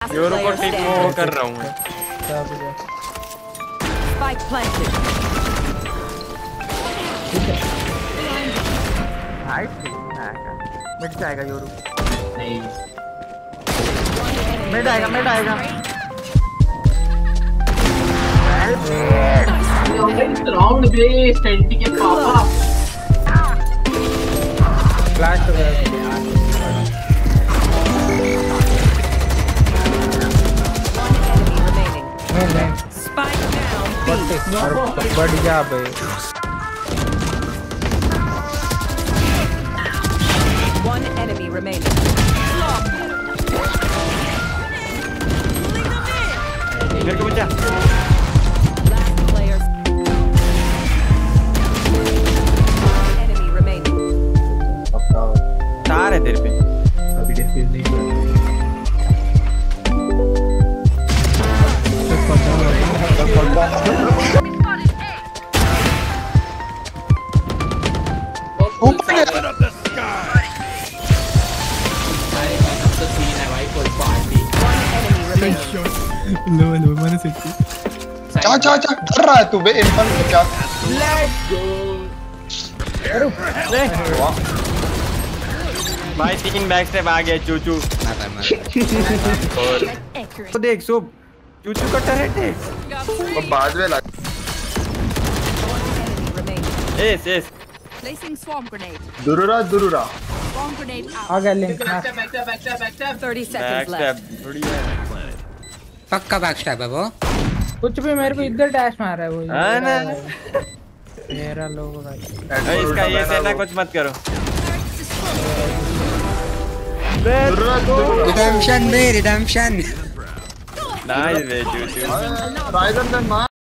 योरो को टिक वो कर रहा हूँ मैं। Spike planted. मिड जाएगा योरू। नहीं मिड आएगा राउंड बे सेंटी के पापा फ्लैश हो गया। नहीं Spike down. B. बढ़िया भाई। One enemy remaining. मेरे को बचा। Last players. Enemy remaining. तार है तेरे पे। अभी डिफेंस नहीं कर लो मैंने सीखी। चा डर रहा है तू बे इनफन को क्या? भाई 3 बैक स्टेप आ गया चूचू। और तो देख सुब चूचू का टरेट है। वो बाद में लग। एस Placing swarm grenade. दुरुरा Swarm grenade out. आ गया link. 30 seconds back left. Step बढ़िया। पक्का बैकस्टैप है वो। कुछ भी मेरे को इधर डैश मार रहा है वो। हाँ ना। मेरा लोग भाई। इसका ये से ना कुछ मत करो। रिडेम्पशन में रिडेम्पशन। नाइस वे चूचू। राइजन